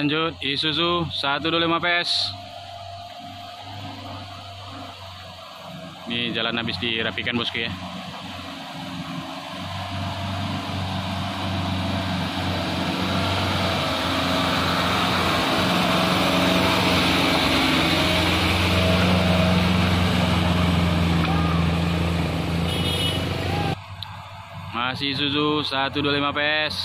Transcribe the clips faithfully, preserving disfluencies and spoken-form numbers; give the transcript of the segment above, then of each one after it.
Lanjut Isuzu seratus dua puluh lima P S. Ini jalan habis dirapikan bosku ya. Masih Isuzu seratus dua puluh lima P S.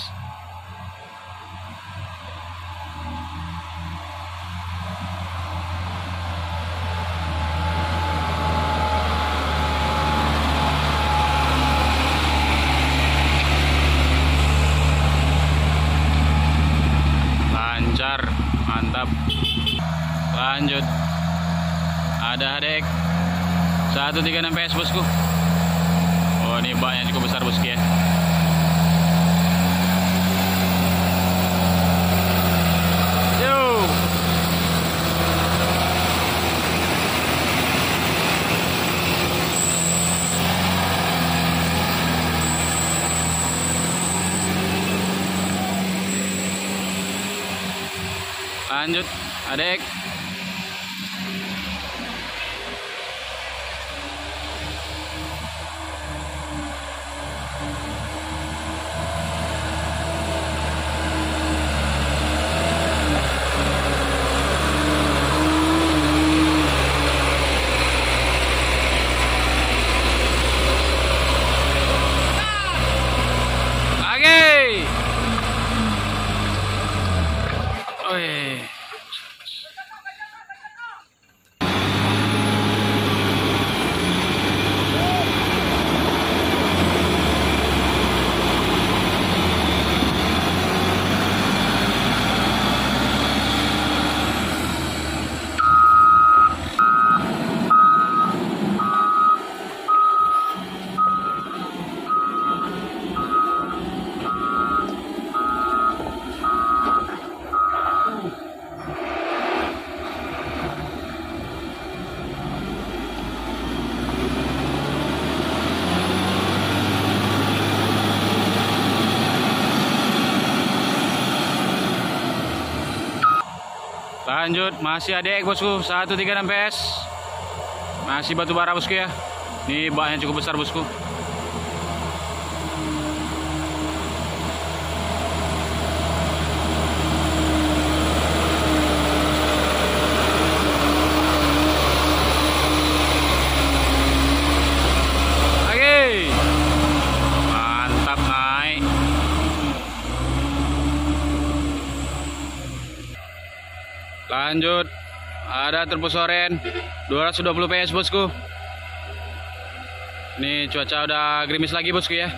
Lancar, mantap. Lanjut. Ada H D X seratus tiga puluh enam P S bosku. Oh, ini baknya cukup besar bosku ya. Yo. Lanjut, adek. Lagi. Oi. Lanjut, masih A D X bosku, seratus tiga puluh enam P S. Masih batu bara bosku ya. Ini baknya cukup besar bosku. Lagi. Mantap, naik. Lanjut, ada Turbos Oren dua ratus dua puluh P S bosku. Ini cuaca udah gerimis lagi bosku ya.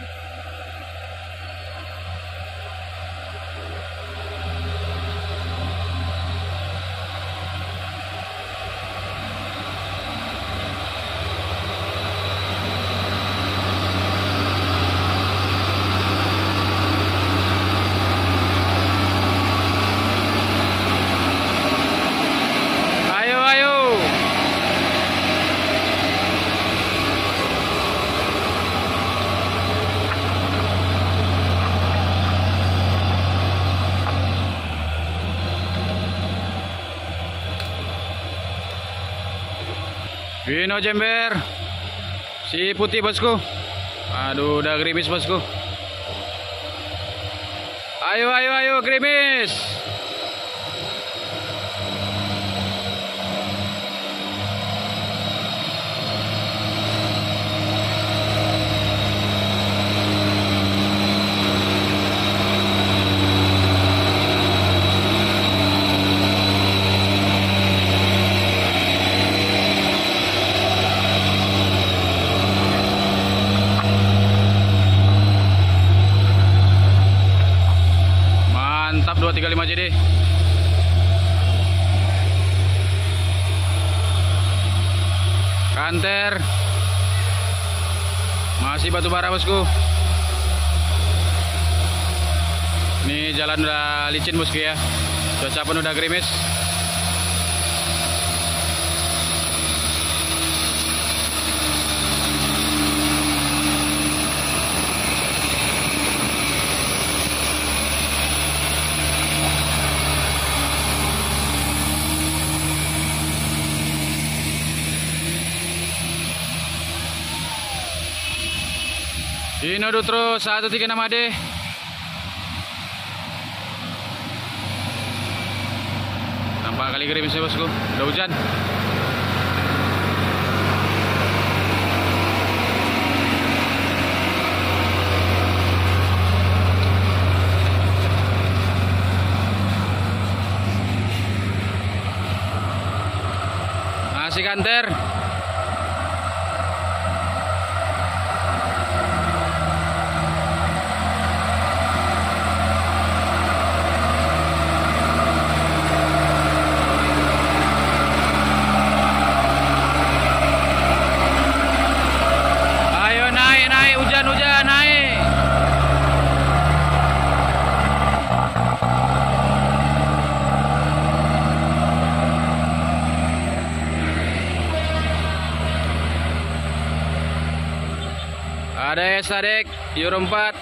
Vino Jember, si putih bosku. Aduh, udah gerimis bosku. Ayo, ayo, ayo, gerimis. dua tiga lima J D. Kanter. Masih batu bara bosku. Ini jalan udah licin bosku ya. Cuaca pun udah gerimis. Inodo terus satu tiga enam A D. Nampak kali gerimis ya bosku. Udah hujan. Masih kanter. Ayo naik, naik, hujan-hujan, naik. Ada es adek, Euro empat.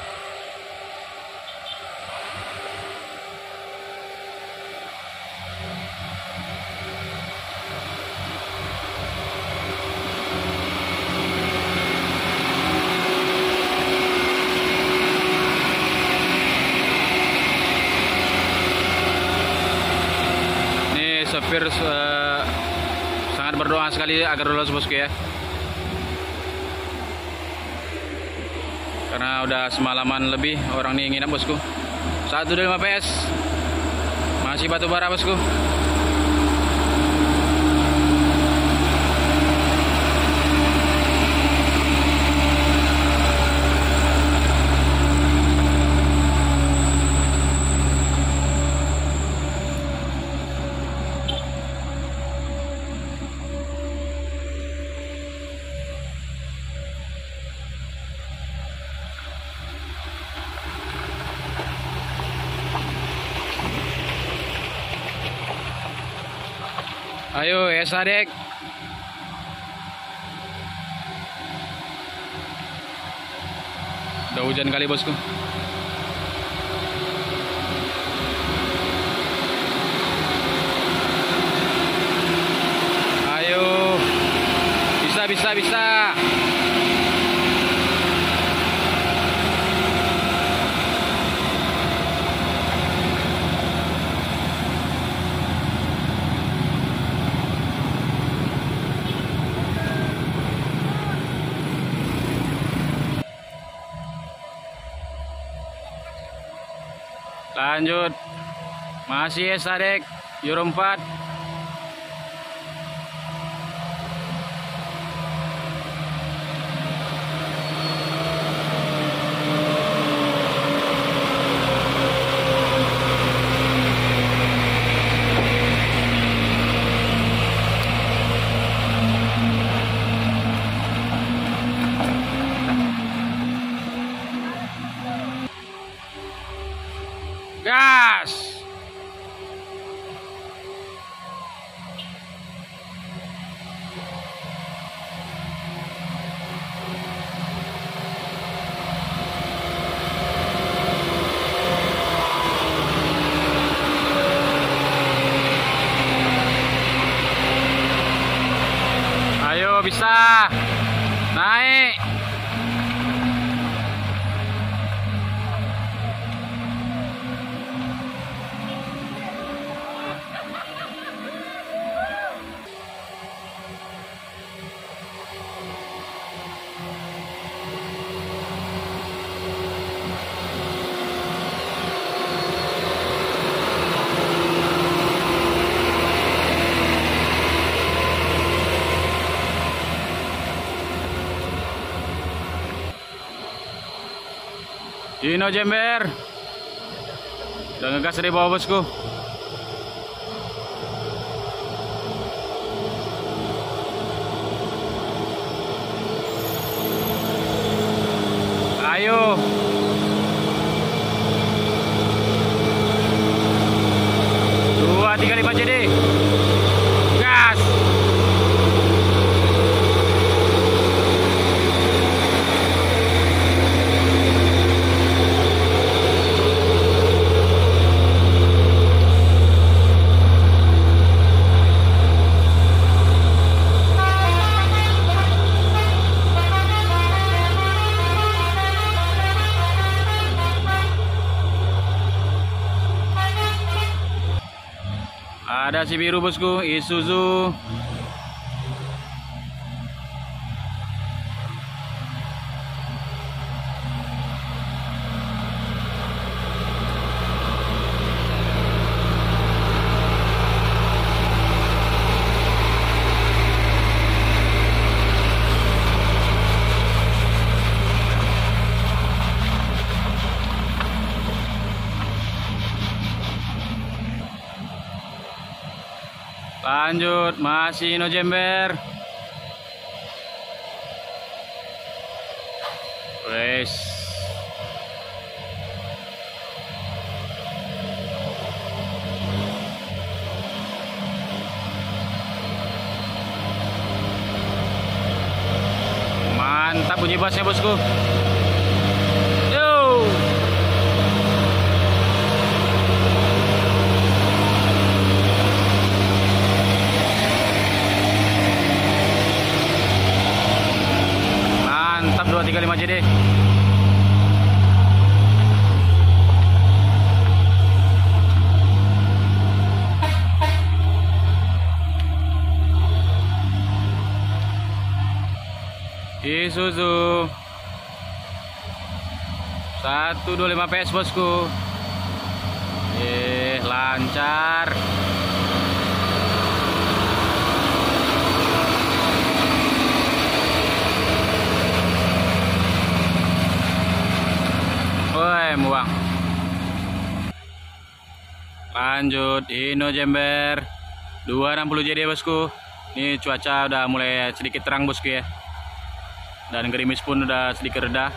Ini sopir uh, sangat berdoa sekali agar lolos bosku ya. Karena udah semalaman lebih orang nih nginap bosku. seratus lima P S. Masih batu bara bosku. Ayo es adek. Udah hujan kali bosku. Ayo. Bisa bisa bisa. Lanjut. Masih es adek, Euro empat. Gas. Ayo bisa. Naik. Dino Jember. Udah ngegas dari bawah bosku. Ayo. Dua tiga lima C D. Gas. Ada si biru bosku, Isuzu. Lanjut, masih no jember. Wes. Mantap bunyi bassnya bosku. Yo. dua tiga lima J D. Isuzu seratus dua puluh lima P S bosku. Eh, lancar. Woi, muang. Lanjut, Hino Jember dua enam puluh J D bosku. Ini cuaca udah mulai sedikit terang bosku ya. Dan gerimis pun udah sedikit reda.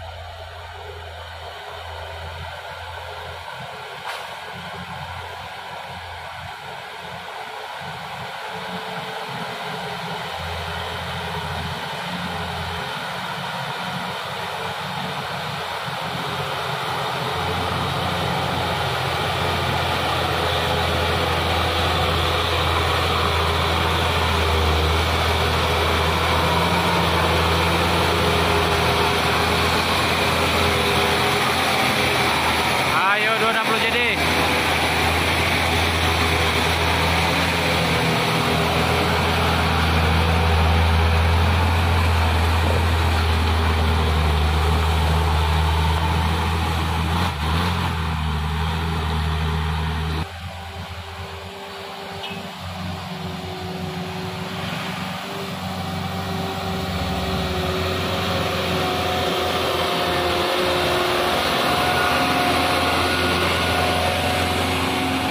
dua enam puluh J D.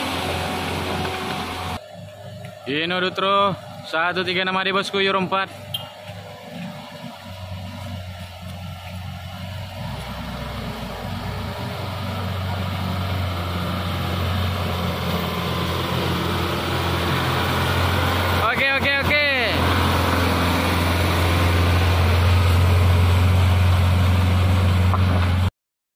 Hino Dutro seratus tiga puluh enam A D bosku, Euro empat.